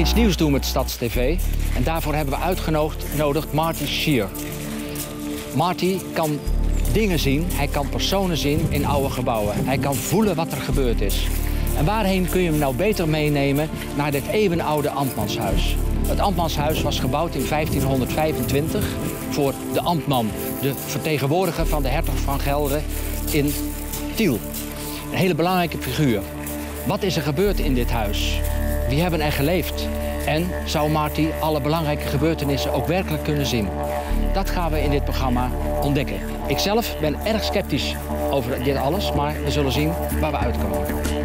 iets nieuws doen met StadsTV. En daarvoor hebben we uitgenodigd Marty Shear. Marty kan dingen zien, hij kan personen zien in oude gebouwen. Hij kan voelen wat er gebeurd is. En waarheen kun je hem nou beter meenemen naar dit eeuwenoude ambtmanshuis? Het ambtmanshuis was gebouwd in 1525 voor de ambtman, de vertegenwoordiger van de hertog van Gelre in Tiel. Een hele belangrijke figuur. Wat is er gebeurd in dit huis? Wie hebben er geleefd? En zou Marty alle belangrijke gebeurtenissen ook werkelijk kunnen zien? Dat gaan we in dit programma ontdekken. Ikzelf ben erg sceptisch over dit alles, maar we zullen zien waar we uitkomen.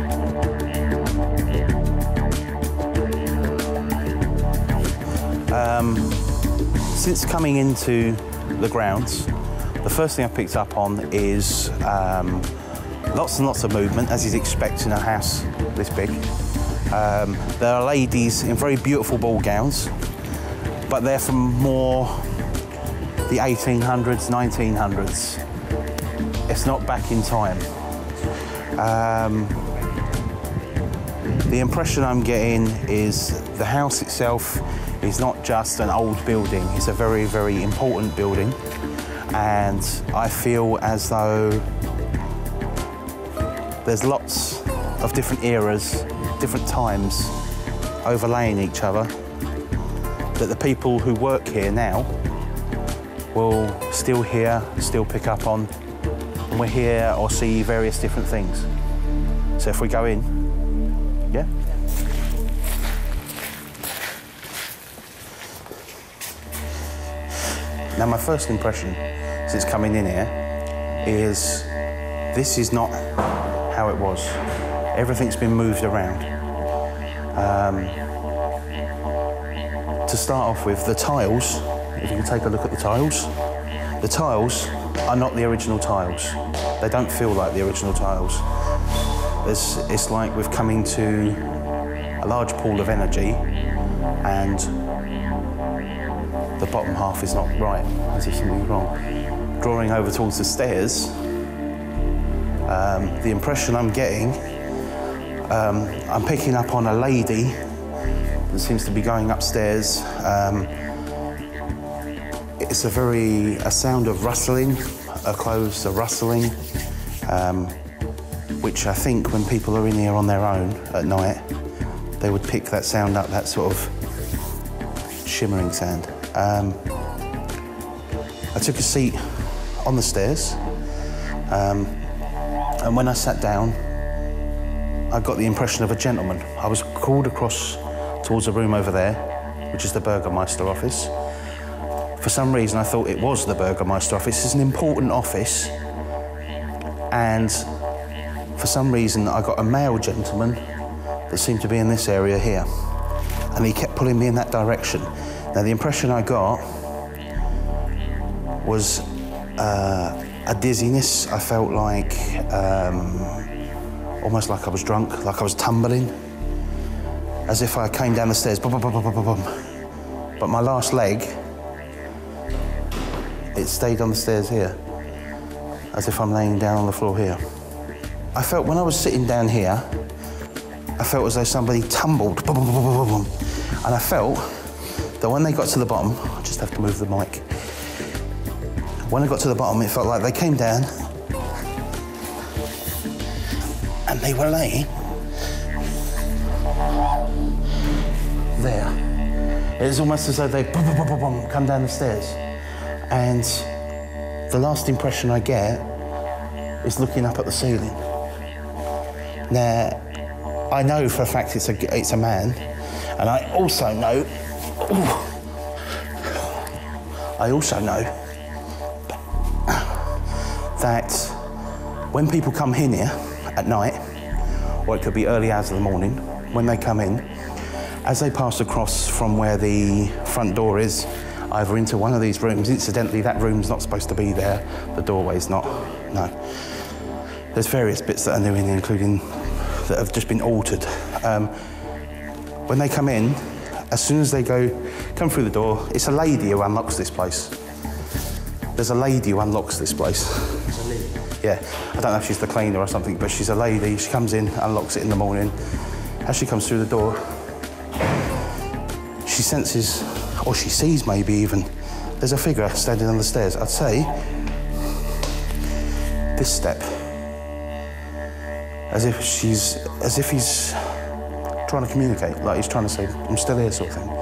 Since coming into the grounds, the first thing I picked up on is lots and lots of movement, as you'd expect in a house this big. There are ladies in very beautiful ball gowns, but they're from more the 1800s, 1900s. It's not back in time. The impression I'm getting is the house itself is not just an old building, it's a very, very important building. And I feel as though there's lots of different eras, different times overlaying each other that the people who work here now will still hear, still pick up on, and we'll hear or see various different things. So if we go in, yeah? Now my first impression since coming in here is this is not how it was. Everything's been moved around. To start off with, the tiles, if you can take a look at the tiles are not the original tiles. They don't feel like the original tiles. It's like we've come into a large pool of energy and the bottom half is not right, as if something's wrong. Drawing over towards the stairs, the impression I'm getting, I'm picking up on a lady that seems to be going upstairs. It's a sound of rustling, her clothes are rustling, which I think when people are in here on their own at night, they would pick that sound up, that sort of shimmering sound. I took a seat on the stairs, and when I sat down, I got the impression of a gentleman. I was called across towards a room over there, which is the Burgermeister office. For some reason, I thought it was the Burgermeister office. It's an important office, and for some reason, I got a male gentleman that seemed to be in this area here, and he kept pulling me in that direction. Now, the impression I got was a dizziness. I felt like, almost like I was drunk, like I was tumbling, as if I came down the stairs, boom, boom, boom, boom, boom, boom. But my last leg, it stayed on the stairs here, as if I'm laying down on the floor here. I felt when I was sitting down here, I felt as though somebody tumbled, boom, boom, boom, boom, boom, boom. And I felt that when they got to the bottom, I just have to move the mic. When I got to the bottom, it felt like they came down and they were laying there. It was almost as though they boom, boom, boom, boom, boom, come down the stairs. And the last impression I get is looking up at the ceiling. Now, I know for a fact it's a man, and I also know that when people come in here at night, or it could be early hours of the morning, when they come in, as they pass across from where the front door is, either into one of these rooms, incidentally, that room's not supposed to be there, the doorway's not, no. There's various bits that are new in here, including that have just been altered. When they come in, as soon as they come through the door, it's a lady who unlocks this place. There's a lady who unlocks this place. There's a lady? Yeah. I don't know if she's the cleaner or something, but she's a lady. She comes in, unlocks it in the morning. As she comes through the door, she senses, or she sees maybe even, there's a figure standing on the stairs. I'd say this step, as if he's trying to communicate, like he's trying to say, I'm still here, sort of thing.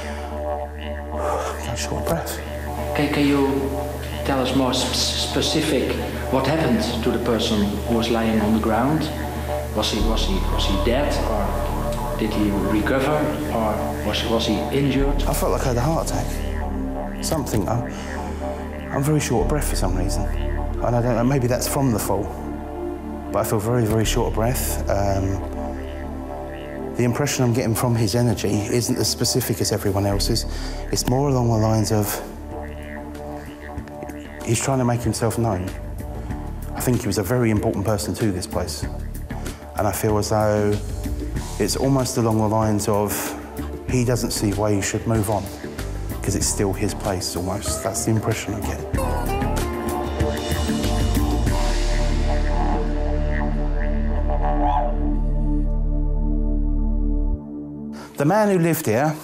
I'm short of breath. Can you tell us more specific what happened to the person who was lying on the ground? Was he dead, or did he recover, or was he injured? I felt like I had a heart attack. Something. I'm very short of breath for some reason. And I don't know, maybe that's from the fall. But I feel very, very short of breath. The impression I'm getting from his energy isn't as specific as everyone else's. It's more along the lines of he's trying to make himself known. I think he was a very important person to this place. And I feel as though it's almost along the lines of he doesn't see why he should move on, because it's still his place, almost. That's the impression I get. The man who lived here,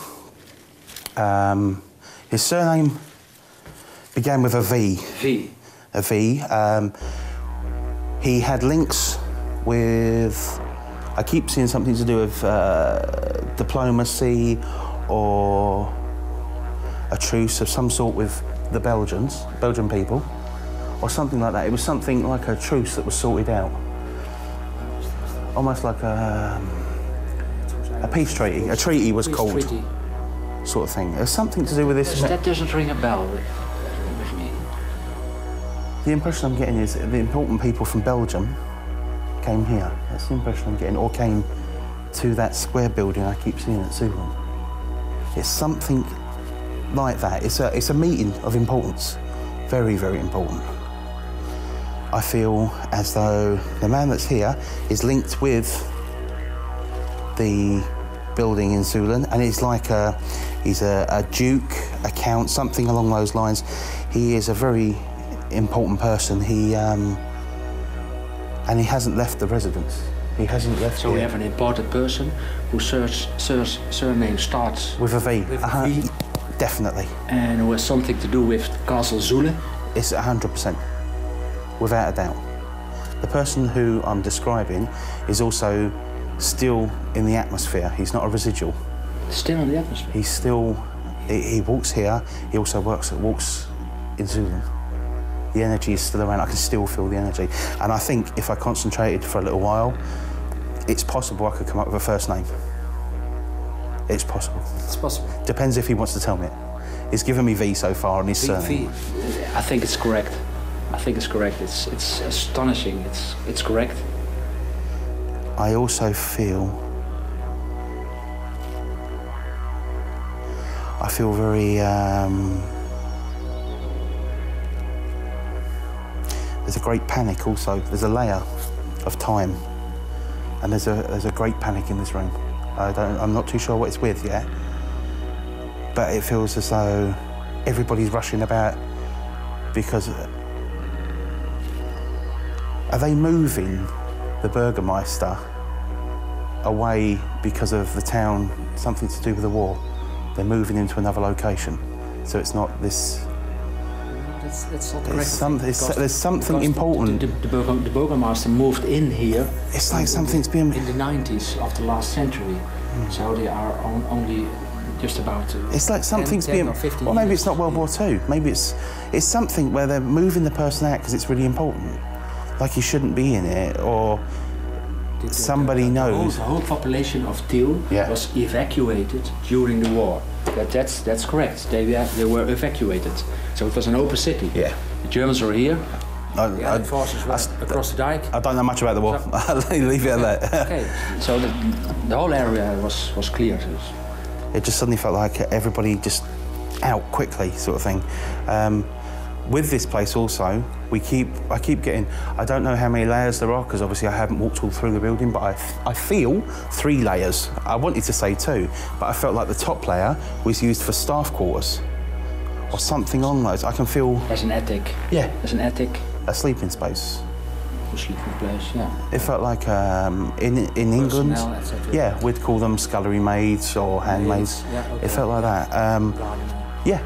his surname began with a V. V. A V. He had links with, I keep seeing something to do with diplomacy or a truce of some sort with the Belgian people, or something like that. It was something like a truce that was sorted out. Almost like a peace treaty. A treaty was called, treaty. Sort of thing. There's something to do with this. That doesn't ring a bell with me. The impression I'm getting is the important people from Belgium came here. That's the impression I'm getting, or came to that square building I keep seeing at Zulu. It's something like that. It's a meeting of importance. Very, very important. I feel as though the man that's here is linked with the building in Zulu, and he's like he's a duke, a count, something along those lines. He is a very important person. And he hasn't left the residence. He hasn't left. So we have an important person whose surname starts with a V. With a V. Definitely. And who has something to do with Castle Zulu. It's 100%, without a doubt. The person who I'm describing is also still in the atmosphere. He's not a residual. Still in the atmosphere? He's still, he walks here, he also walks in Zulu. The energy is still around, I can still feel the energy. And I think if I concentrated for a little while, it's possible I could come up with a first name. It's possible. It's possible. Depends if he wants to tell me it. He's given me V so far on his surname. I think it's correct. I think it's correct. It's astonishing. It's correct. I also feel very there's a great panic also. There's a layer of time, and there's a great panic in this room. I'm not too sure what it's with yet, but it feels as though everybody's rushing about because are they moving the Burgermeister away because of the town, something to do with the war? They're moving into another location, so it's not this. That's not correct. There's something important. The Burgermeister moved in here. It's like something's been in the 90s of the last century. So they are only just about. It's like something's 10 being. or 15 Well, maybe years. it's not World War II. Maybe it's something where they're moving the person out because it's really important. Like he shouldn't be in it, or somebody knows. The whole population of Tiel was evacuated during the war. That's correct. They were evacuated. So it was an open city. Yeah. The Germans were here. The forces were across the dike. I don't know much about the war. I'll leave it at that. Okay. So the whole area was cleared. It just suddenly felt like everybody just out quickly, sort of thing. With this place also, I keep getting, I don't know how many layers there are, because obviously I haven't walked all through the building, but I feel 3 layers. I wanted to say 2, but I felt like the top layer was used for staff quarters, or something on those. I can feel... As an attic. Yeah. As an attic. A sleeping space. The sleeping place, yeah. It felt like in England, yeah, we'd call them scullery maids or handmaids. Yeah, okay. It felt like that. Yeah.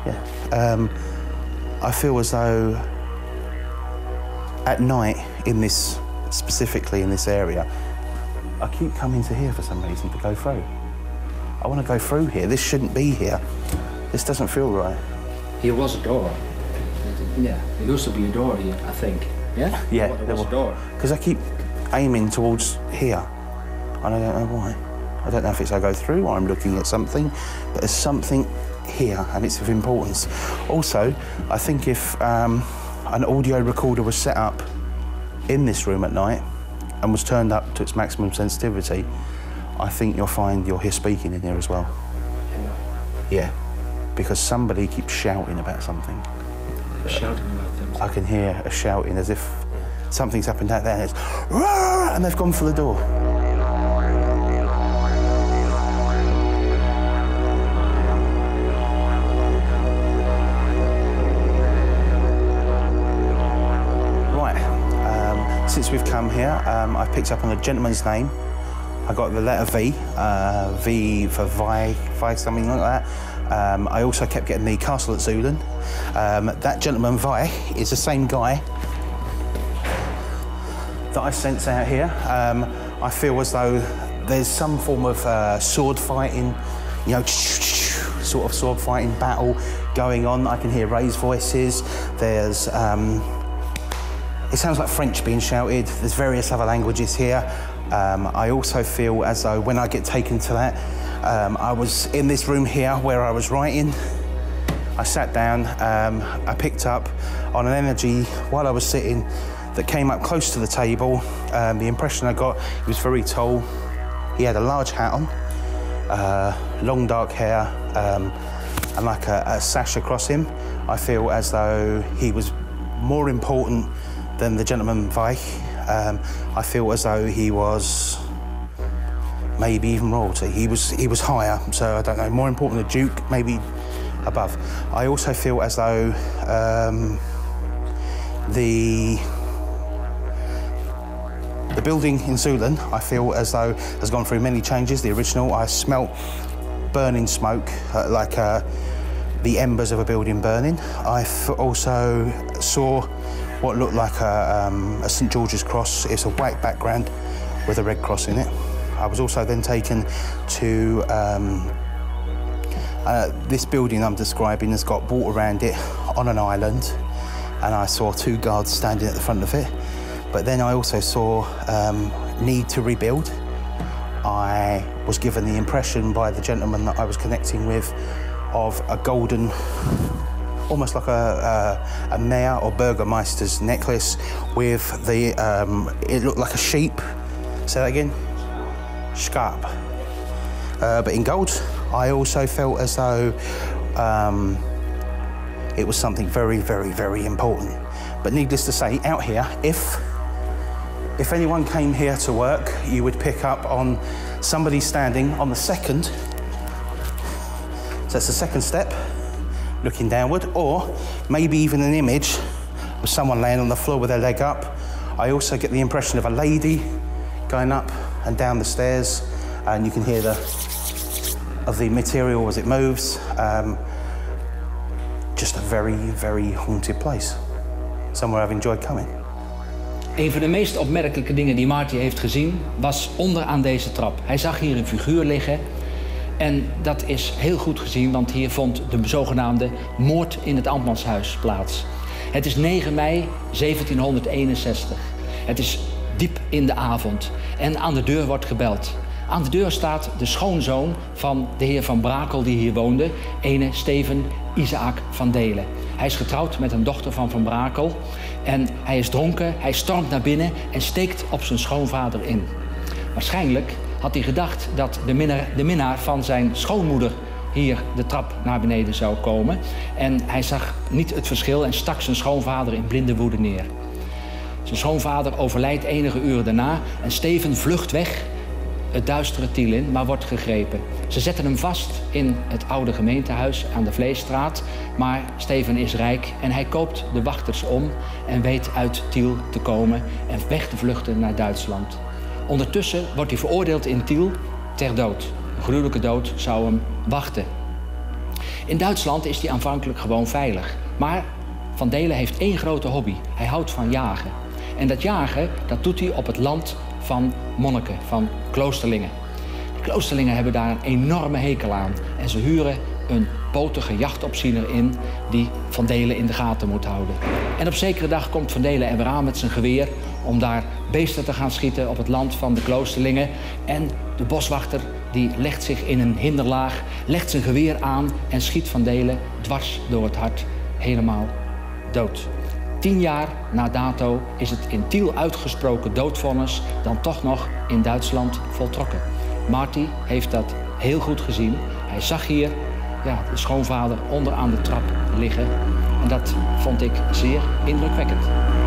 I feel as though at night specifically in this area, I keep coming to here for some reason to go through. I want to go through here. This shouldn't be here. This doesn't feel right. Here was a door. Yeah, there used to be a door here, I think. Yeah? Yeah, there was a door. Because I keep aiming towards here, and I don't know why. I don't know if it's I go through or I'm looking at something, but there's something here, and it's of importance. Also, I think if an audio recorder was set up in this room at night and was turned up to its maximum sensitivity, I think you'll find you'll hear speaking in here as well. Yeah, because somebody keeps shouting about something. Shouting about things. I can hear a shouting as if something's happened out there, and it's "Rah!" and they've gone for the door. Right, since we've come here, I've picked up on a gentleman's name. I got the letter V, V for Vi, something like that. I also kept getting the castle at Zoolen. That gentleman, Vi, is the same guy that I sense out here. I feel as though there's some form of sword fighting, you know, sort of sword fighting battle going on. I can hear raised voices. There's, it sounds like French being shouted. There's various other languages here. I also feel as though when I get taken to that, I was in this room here where I was writing. I sat down, I picked up on an energy while I was sitting that came up close to the table. The impression I got, he was very tall. He had a large hat on, long dark hair, and like a sash across him. I feel as though he was more important than the gentleman Vi. I feel as though he was maybe even royalty. He was higher, so I don't know, more important than Duke, maybe above. I also feel as though the building in Zoolen, I feel as though has gone through many changes. The original, I smelt burning smoke, like the embers of a building burning. I also saw what looked like a St George's cross. It's a white background with a red cross in it. I was also then taken to this building I'm describing has got water around it on an island, and I saw two guards standing at the front of it. But then I also saw need to rebuild. I was given the impression by the gentleman that I was connecting with of a golden, almost like a mayor or burgomeister's necklace with the, it looked like a sheep. Say that again? Scarp. But in gold. I also felt as though it was something very, very, very important. But needless to say, out here, if anyone came here to work, you would pick up on somebody standing on the second. So that's the second step, looking downward, or maybe even an image of someone laying on the floor with their leg up. I also get the impression of a lady going up and down the stairs, and you can hear the material as it moves. Just a very, very haunted place. Somewhere I've enjoyed coming. Een van de meest opmerkelijke dingen die Marty heeft gezien was onderaan deze trap. Hij zag hier een figuur liggen en dat is heel goed gezien, want hier vond de zogenaamde moord in het ambachtshuis plaats. Het is 9 mei 1761. Het is diep in de avond en aan de deur wordt gebeld. Aan de deur staat de schoonzoon van de heer Van Brakel die hier woonde, ene Steven Isaac van Delen. Hij is getrouwd met een dochter van Van Brakel en hij is dronken, hij stormt naar binnen en steekt op zijn schoonvader in. Waarschijnlijk had hij gedacht dat de minnaar van zijn schoonmoeder hier de trap naar beneden zou komen. En hij zag niet het verschil en stak zijn schoonvader in blinde woede neer. Zijn schoonvader overlijdt enige uren daarna en Steven vlucht weg het duistere Tiel in, maar wordt gegrepen. Ze zetten hem vast in het oude gemeentehuis aan de Vleesstraat. Maar Stephen is rijk en hij koopt de wachters om en weet uit Tiel te komen en weg te vluchten naar Duitsland. Ondertussen wordt hij veroordeeld in Tiel ter dood. Een gruwelijke dood zou hem wachten. In Duitsland is hij aanvankelijk gewoon veilig. Maar Van Delen heeft één grote hobby. Hij houdt van jagen. En dat jagen, dat doet hij op het land van monniken, van kloosterlingen. De kloosterlingen hebben daar een enorme hekel aan. En ze huren een potige jachtopziener in die Van Delen in de gaten moet houden. En op zekere dag komt Van Delen er weer aan met zijn geweer om daar beesten te gaan schieten op het land van de kloosterlingen. En de boswachter die legt zich in een hinderlaag, legt zijn geweer aan en schiet Van Delen dwars door het hart, helemaal dood. 10 jaar na dato is het in Tiel uitgesproken doodvonnis dan toch nog in Duitsland voltrokken. Marty heeft dat heel goed gezien. Hij zag hier de schoonvader onderaan de trap liggen. En dat vond ik zeer indrukwekkend.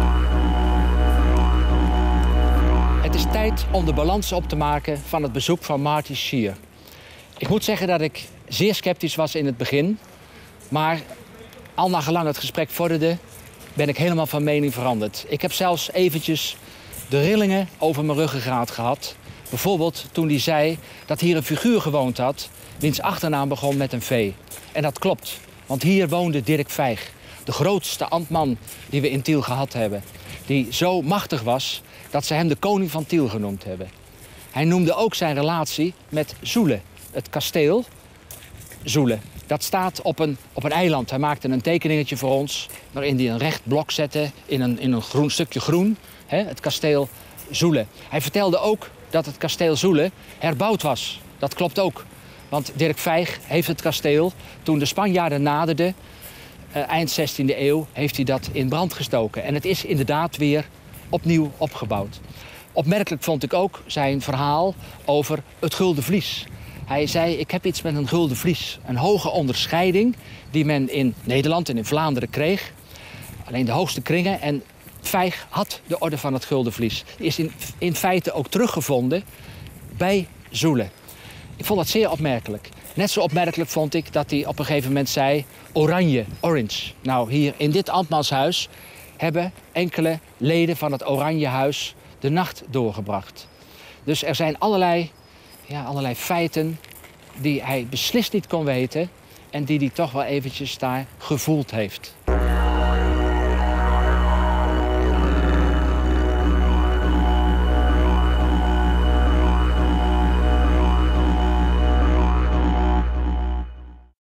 Het is tijd om de balans op te maken van het bezoek van Marty Shear. Ik moet zeggen dat ik zeer sceptisch was in het begin. Maar al naargelang het gesprek vorderde, ben ik helemaal van mening veranderd. Ik heb zelfs eventjes de rillingen over mijn ruggengraat gehad. Bijvoorbeeld toen hij zei dat hier een figuur gewoond had, wiens achternaam begon met een V. En dat klopt, want hier woonde Dirk Vijg, de grootste ambtman die we in Tiel gehad hebben. Die zo machtig was dat ze hem de koning van Tiel genoemd hebben. Hij noemde ook zijn relatie met Zoele, het kasteel Zoele. Dat staat op een eiland. Hij maakte een tekeningetje voor ons waarin hij een recht blok zette in een groen stukje groen. Het kasteel Zoele. Hij vertelde ook dat het kasteel Zoele herbouwd was. Dat klopt ook. Want Dirk Vijg heeft het kasteel, toen de Spanjaarden naderden, eind 16e eeuw, heeft hij dat in brand gestoken. En het is inderdaad weer opnieuw opgebouwd. Opmerkelijk vond ik ook zijn verhaal over het Gulden Vlies. Hij zei, ik heb iets met een Gulden Vlies. Een hoge onderscheiding die men in Nederland en in Vlaanderen kreeg. Alleen de hoogste kringen. En Vijg had de orde van het Gulden Vlies. Die is in feite ook teruggevonden bij Zoele. Ik vond dat zeer opmerkelijk. Net zo opmerkelijk vond ik dat hij op een gegeven moment zei oranje, orange. Nou, hier in dit ambtmanshuis hebben enkele leden van het Oranje Huis de nacht doorgebracht. Dus er zijn allerlei feiten die hij beslist niet kon weten en die hij toch wel eventjes daar gevoeld heeft.